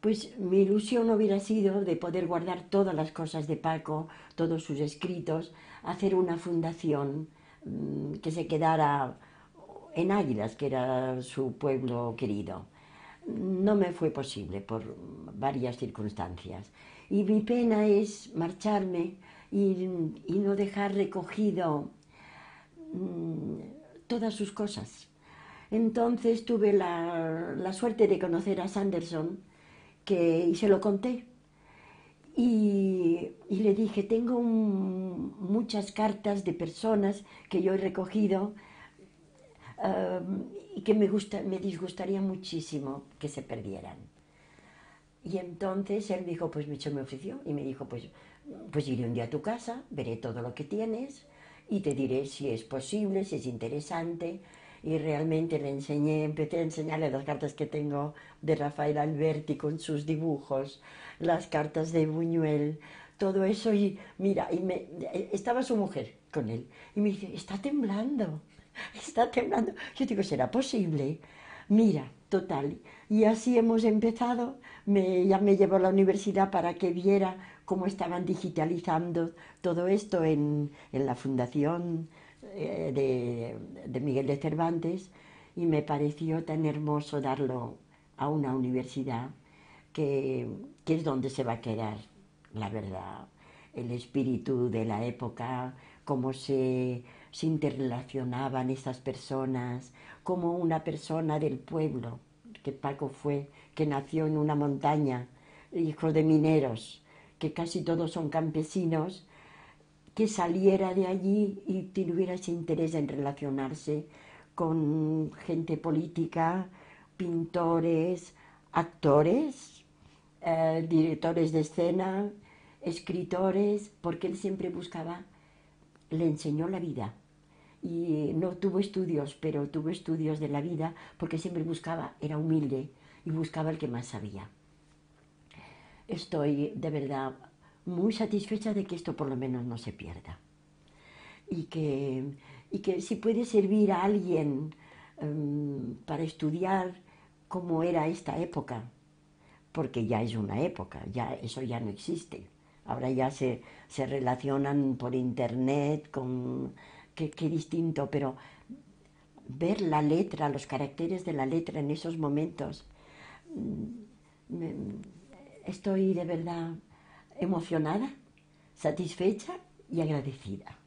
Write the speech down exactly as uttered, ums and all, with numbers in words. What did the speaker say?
Pues mi ilusión hubiera sido de poder guardar todas las cosas de Paco, todos sus escritos, hacer una fundación mmm, que se quedara en Águilas, que era su pueblo querido. No me fue posible por varias circunstancias. Y mi pena es marcharme y, y no dejar recogido mmm, todas sus cosas. Entonces tuve la, la, suerte de conocer a Sanderson que, y se lo conté. Y, y le dije, tengo un, muchas cartas de personas que yo he recogido uh, y que me, gusta, me disgustaría muchísimo que se perdieran. Y entonces él dijo, pues se me ofreció y me dijo, pues, pues iré un día a tu casa, veré todo lo que tienes y te diré si es posible, si es interesante. Y realmente le enseñé, empecé a enseñarle las cartas que tengo de Rafael Alberti con sus dibujos, las cartas de Buñuel, todo eso. Y mira, y me, estaba su mujer con él y me dice, está temblando, está temblando. Yo digo, ¿será posible? Mira, total. Y así hemos empezado. Me, ya me llevó a la universidad para que viera cómo estaban digitalizando todo esto en, en la fundación eh, de, de Miguel de Cervantes, y me pareció tan hermoso darlo a una universidad que, que es donde se va a quedar, la verdad, el espíritu de la época, cómo se, se interrelacionaban esas personas, como una persona del pueblo, que Paco fue, que nació en una montaña, hijo de mineros, que casi todos son campesinos, que saliera de allí y tuviera ese interés en relacionarse con gente política, pintores, actores, eh, directores de escena, escritores, porque él siempre buscaba, le enseñó la vida. Y no tuvo estudios, pero tuvo estudios de la vida porque siempre buscaba, era humilde y buscaba el que más sabía. Estoy de verdad muy satisfecha de que esto por lo menos no se pierda. Y que, y que si puede servir a alguien um, para estudiar cómo era esta época, porque ya es una época, ya eso ya no existe. Ahora ya se, se relacionan por internet con qué, qué distinto, pero ver la letra, los caracteres de la letra en esos momentos, me, estoy de verdad emocionada, satisfecha y agradecida.